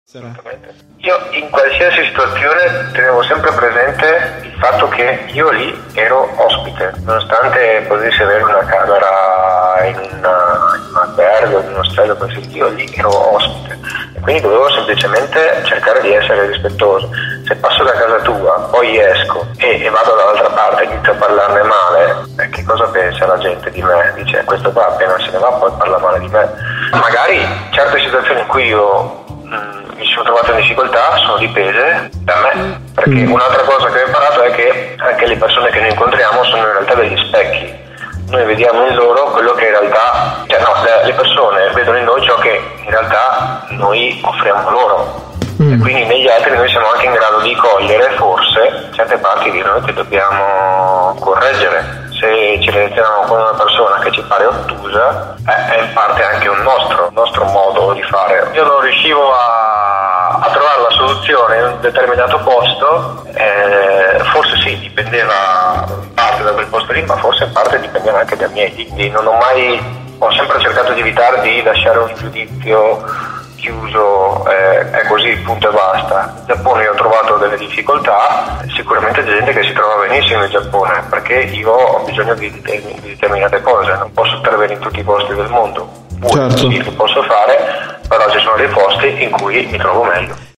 Io in qualsiasi situazione tenevo sempre presente il fatto che io lì ero ospite, nonostante potessi avere una camera in un albergo, in un ostello, io lì ero ospite e quindi dovevo semplicemente cercare di essere rispettoso. Se passo da casa tua, poi esco e vado dall'altra parte e inizio a parlarne male, che cosa pensa la gente di me? Dice, questo qua appena se ne va poi parla male di me. Magari certe situazioni in cui io mi sono trovato in difficoltà sono dipese da me, perché un'altra cosa che ho imparato è che anche le persone che noi incontriamo sono in realtà degli specchi. Noi vediamo in loro quello che in realtà, le persone vedono in noi ciò che in realtà noi offriamo loro. E quindi negli altri noi siamo anche in grado di cogliere forse certe parti di noi che dobbiamo correggere. Se ci relazioniamo con una persona che ci pare ottusa, è in parte anche un nostro modo di fare. Io non riuscivo a trovare la soluzione in un determinato posto, forse sì, dipendeva in parte da quel posto lì, ma forse in parte dipendeva anche dai miei. Quindi ho sempre cercato di evitare di lasciare un giudizio chiuso, è così, punto e basta. In Giappone io ho trovato delle difficoltà, sicuramente c'è gente che si trova benissimo in Giappone, perché io ho bisogno di determinate cose, non posso intervenire in tutti i posti del mondo. Certo. Sì, lo posso fare, però ci sono dei posti in cui mi trovo meglio.